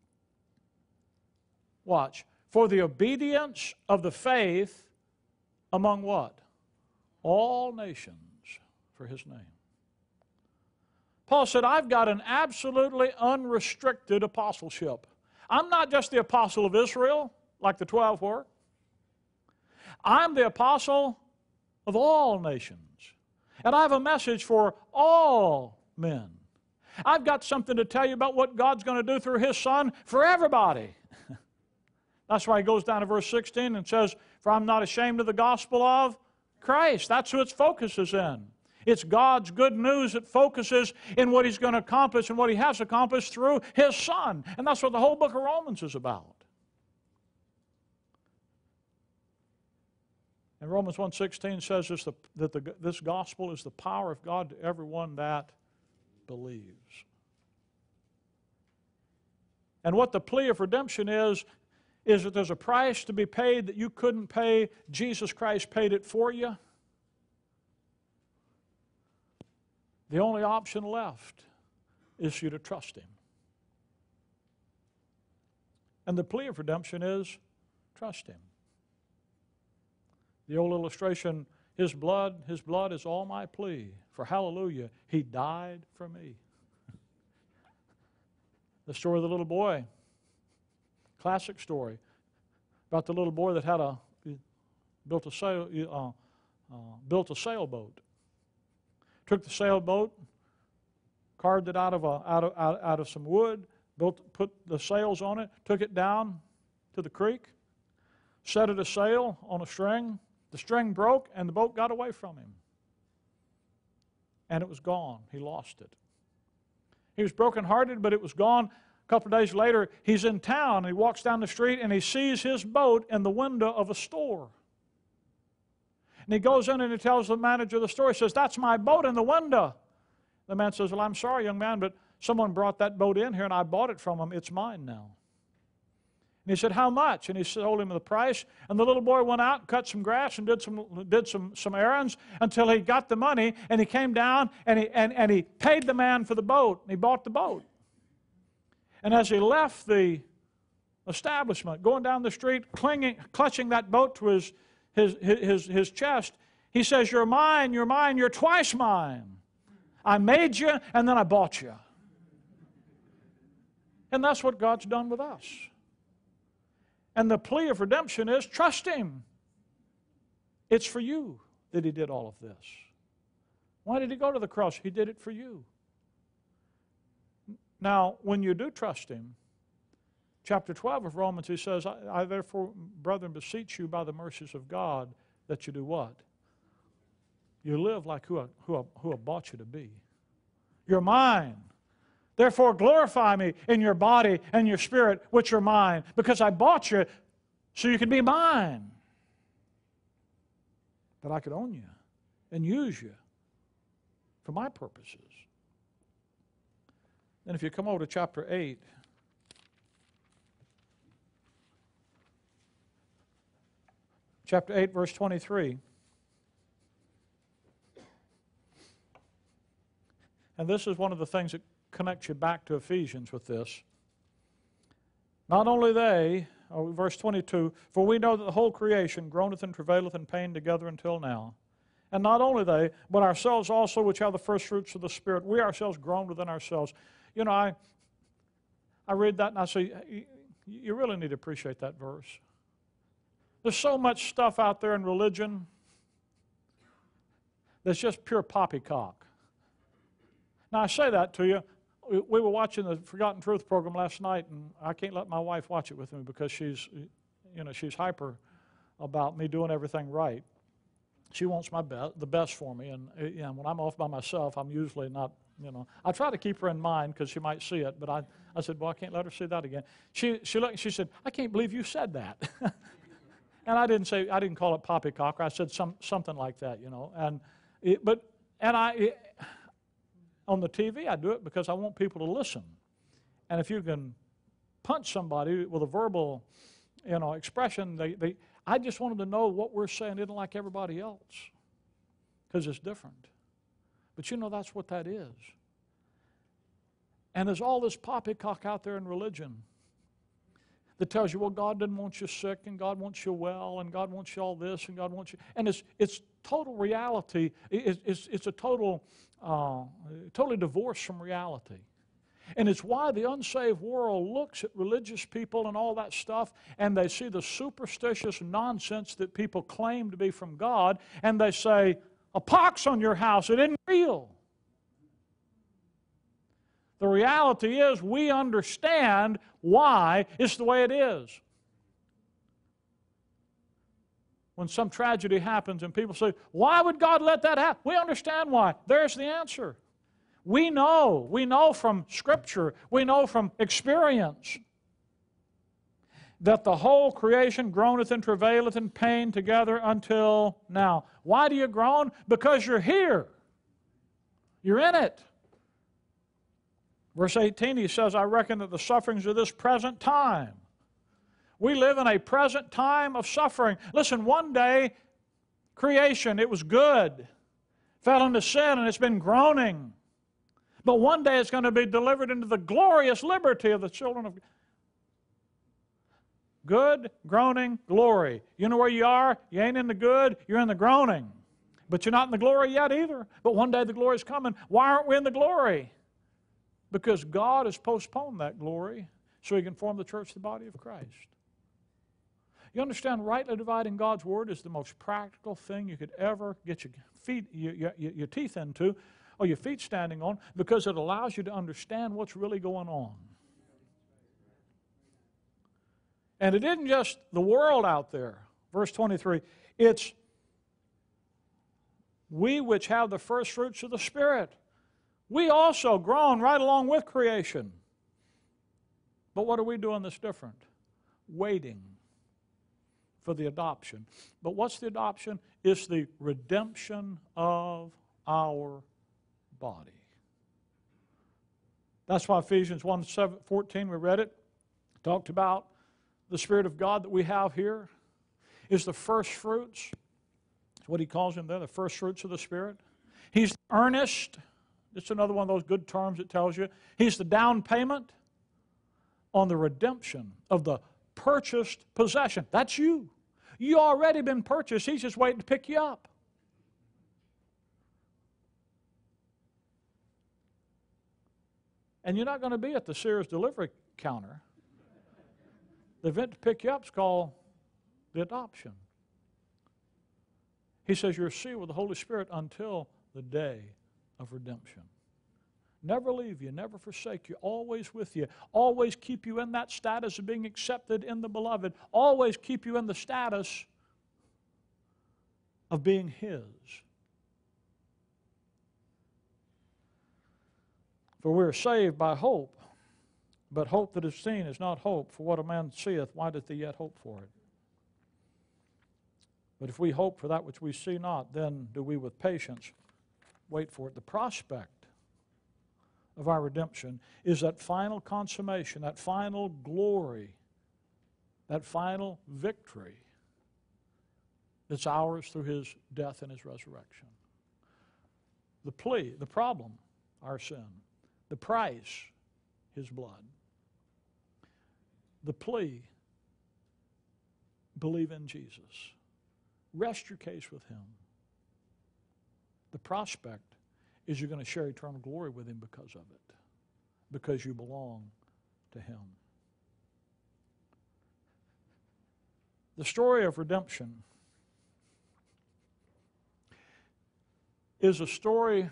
Watch. For the obedience of the faith among what? All nations for His name. Paul said, I've got an absolutely unrestricted apostleship. I'm not just the apostle of Israel, like the 12 were. I'm the apostle of all nations. And I have a message for all men. I've got something to tell you about what God's going to do through His Son for everybody. That's why he goes down to verse 16 and says, for I'm not ashamed of the gospel of Christ. That's who its focus is in. It's God's good news that focuses in what He's going to accomplish and what He has accomplished through His Son. And that's what the whole book of Romans is about. And Romans 1:16 says this gospel is the power of God to everyone that believes. And what the plea of redemption is that there's a price to be paid that you couldn't pay. Jesus Christ paid it for you. The only option left is for you to trust Him. And the plea of redemption is trust Him. The old illustration, His blood is all my plea. For hallelujah, He died for me. The story of the little boy, classic story, about the little boy that had built a sailboat. Took the sailboat, carved it out of some wood, put the sails on it, took it down to the creek, set it a sail on a string. The string broke and the boat got away from him. And it was gone. He lost it. He was brokenhearted, but it was gone. A couple of days later, he's in town, and he walks down the street, and he sees his boat in the window of a store. And he goes in and he tells the manager of the store, he says, that's my boat in the window. The man says, well, I'm sorry, young man, but someone brought that boat in here, and I bought it from him. It's mine now. And he said, how much? And he told him the price. And the little boy went out and cut some grass and did some errands until he got the money. And he came down and he paid the man for the boat. And he bought the boat. And as he left the establishment, going down the street, clutching that boat to his chest, he says, you're mine, you're twice mine. I made you and then I bought you. And that's what God's done with us. And the plea of redemption is, trust Him. It's for you that He did all of this. Why did He go to the cross? He did it for you. Now, when you do trust Him, chapter 12 of Romans, he says, I therefore, brethren, beseech you by the mercies of God that you do what? You live like who I bought you to be. You're mine. Therefore, glorify me in your body and your spirit, which are mine, because I bought you so you can be mine. That I could own you and use you for my purposes. Then if you come over to chapter 8, chapter 8, verse 23. And this is one of the things that connects you back to Ephesians with this. Not only they, verse 22, for we know that the whole creation groaneth and travaileth in pain together until now. And not only they, but ourselves also, which have the first fruits of the Spirit, we ourselves groan within ourselves. You know, I read that and I say, you really need to appreciate that verse. There's so much stuff out there in religion that's just pure poppycock. Now, I say that to you. We were watching the Forgotten Truth program last night, and I can't let my wife watch it with me because she's hyper about me doing everything right. She wants the best for me, and when I'm off by myself, I'm usually not, I try to keep her in mind because she might see it, but I said, well, I can't let her see that again. She looked and she said, I can't believe you said that. And I didn't call it poppycock. I said something like that, on the TV, I do it because I want people to listen. And if you can punch somebody with a verbal, expression, I just wanted to know what we're saying isn't like everybody else, because it's different. But that's what that is. And there's all this poppycock out there in religion that tells you, well, God didn't want you sick, and God wants you well, and God wants you all this, and God wants you. And it's total reality. It's a totally divorced from reality. And it's why the unsaved world looks at religious people and all that stuff, and they see the superstitious nonsense that people claim to be from God, and they say, a pox on your house, it isn't real. The reality is we understand why it's the way it is. When some tragedy happens and people say, why would God let that happen? We understand why. There's the answer. We know from Scripture, we know from experience that the whole creation groaneth and travaileth in pain together until now. Why do you groan? Because you're here. You're in it. Verse 18, he says, I reckon that the sufferings of this present time. We live in a present time of suffering. Listen, one day, creation, it was good. Fell into sin and it's been groaning. But one day it's going to be delivered into the glorious liberty of the children of God. Good, groaning, glory. You know where you are? You ain't in the good, you're in the groaning. But you're not in the glory yet either. But one day the glory is coming. Why aren't we in the glory? Because God has postponed that glory so He can form the church, the body of Christ. You understand, rightly dividing God's Word is the most practical thing you could ever get your teeth into or your feet standing on, because it allows you to understand what's really going on. And it isn't just the world out there. Verse 23, it's we which have the first fruits of the Spirit. We also groan right along with creation. But what are we doing that's different? Waiting for the adoption. But what's the adoption? It's the redemption of our body. That's why Ephesians 1:14, we read it, talked about the Spirit of God that we have here is the first fruits. That's what he calls him there, the first fruits of the Spirit. He's the earnest. It's another one of those good terms it tells you. He's the down payment on the redemption of the purchased possession. That's you. You already been purchased. He's just waiting to pick you up. And you're not going to be at the Sears delivery counter. The event to pick you up is called the adoption. He says you're sealed with the Holy Spirit until the day of redemption. Never leave you, never forsake you, always with you, always keep you in that status of being accepted in the Beloved, always keep you in the status of being His. For we are saved by hope, but hope that is seen is not hope. For what a man seeth, why doth he yet hope for it? But if we hope for that which we see not, then do we with patience wait for it. The prospect of our redemption is that final consummation, that final glory, that final victory that's ours through His death and His resurrection. The plea, the problem, our sin. The price, His blood. The plea, believe in Jesus. Rest your case with Him. The prospect is you're going to share eternal glory with Him because of it, because you belong to Him. The story of redemption is a story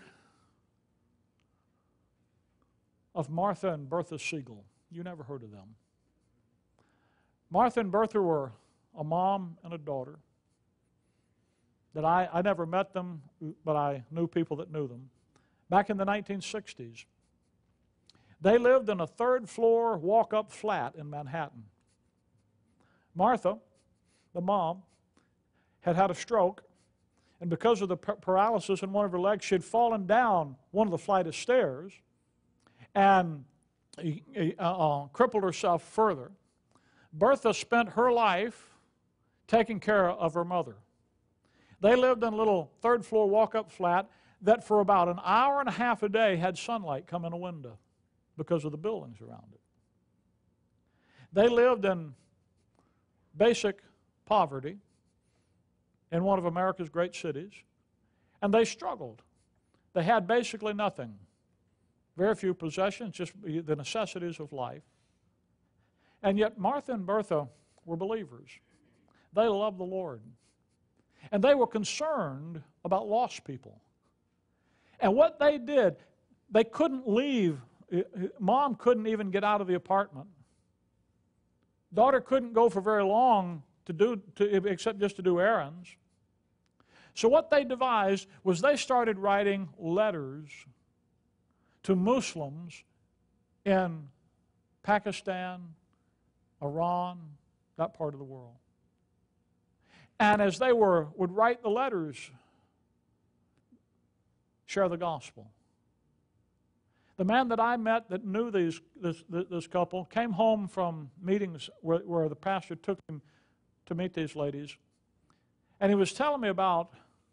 of Martha and Bertha Siegel. You never heard of them. Martha and Bertha were a mom and a daughter. That I never met them, but I knew people that knew them. Back in the 1960s, they lived in a third-floor walk-up flat in Manhattan. Martha, the mom, had had a stroke, and because of the paralysis in one of her legs, she had fallen down one of the flight of stairs and crippled herself further. Bertha spent her life taking care of her mother. They lived in a little third-floor walk-up flat that for about an hour and a half a day had sunlight come in a window because of the buildings around it. They lived in basic poverty in one of America's great cities, and they struggled. They had basically nothing. Very few possessions, just the necessities of life. And yet Martha and Bertha were believers. They loved the Lord. And they were concerned about lost people. And what they did, they couldn't leave. Mom couldn't even get out of the apartment. Daughter couldn't go for very long except just to do errands. So what they devised was they started writing letters to Muslims in Pakistan, Iran, that part of the world. And as they would write the letters, share the gospel. The man that I met that knew this couple came home from meetings where the pastor took him to meet these ladies, and he was telling me about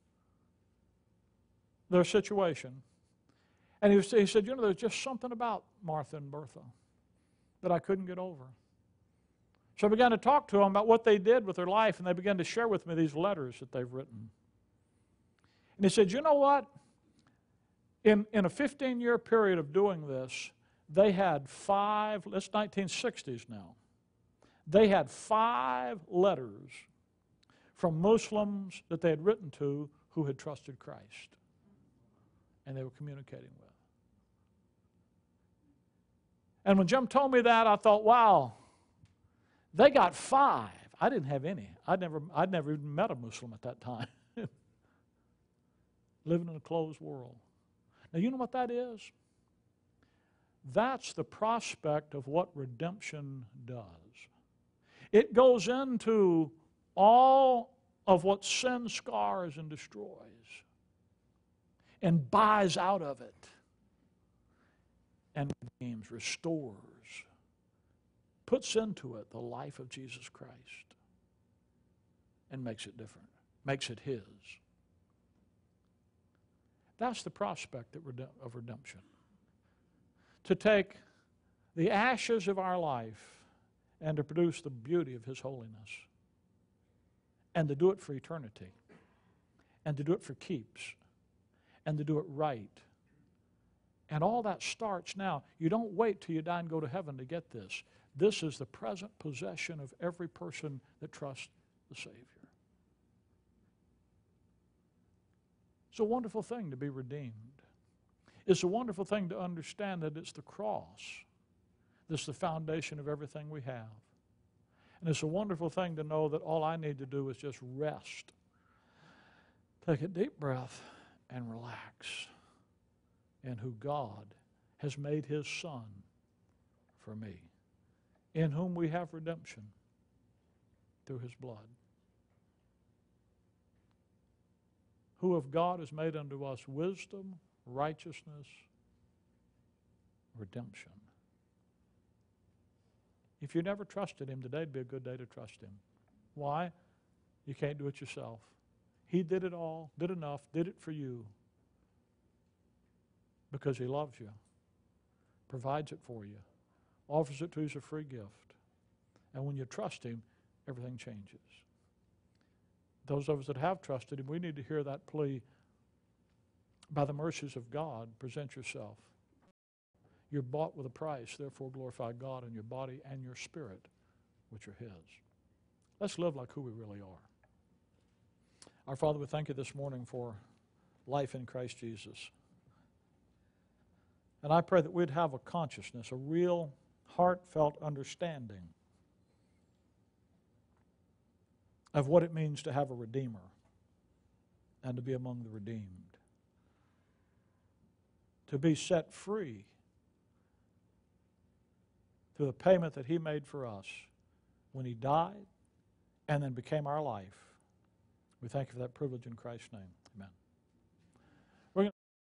their situation. And he said, you know, there's just something about Martha and Bertha that I couldn't get over. So I began to talk to them about what they did with their life, and they began to share with me these letters that they've written. And he said, you know what? In a 15-year period of doing this, they had that's 1960s now. They had 5 letters from Muslims that they had written to who had trusted Christ, and they were communicating with. And when Jim told me that, I thought, wow, they got 5. I didn't have any. I'd never even met a Muslim at that time. Living in a closed world. Now, you know what that is? That's the prospect of what redemption does. It goes into all of what sin scars and destroys and buys out of it and redeems, restores, puts into it the life of Jesus Christ and makes it different, makes it His. That's the prospect of redemption. To take the ashes of our life and to produce the beauty of His holiness, and to do it for eternity, and to do it for keeps, and to do it right. And all that starts now. You don't wait till you die and go to heaven to get this. This is the present possession of every person that trusts the Savior. It's a wonderful thing to be redeemed. It's a wonderful thing to understand that it's the cross that's the foundation of everything we have. And it's a wonderful thing to know that all I need to do is just rest. Take a deep breath and relax in who God has made His Son for me, in whom we have redemption through His blood, who of God has made unto us wisdom, righteousness, redemption. If you never trusted Him, today'd be a good day to trust Him. Why? You can't do it yourself. He did it all, did enough, did it for you because He loves you, provides it for you, offers it to you as a free gift. And when you trust Him, everything changes. Those of us that have trusted Him, we need to hear that plea, by the mercies of God, present yourself. You're bought with a price, therefore glorify God in your body and your spirit, which are His. Let's live like who we really are. Our Father, we thank You this morning for life in Christ Jesus. And I pray that we'd have a consciousness, a real heartfelt understanding of what it means to have a Redeemer and to be among the redeemed. To be set free through the payment that He made for us when He died and then became our life. We thank You for that privilege in Christ's name. Amen. We're going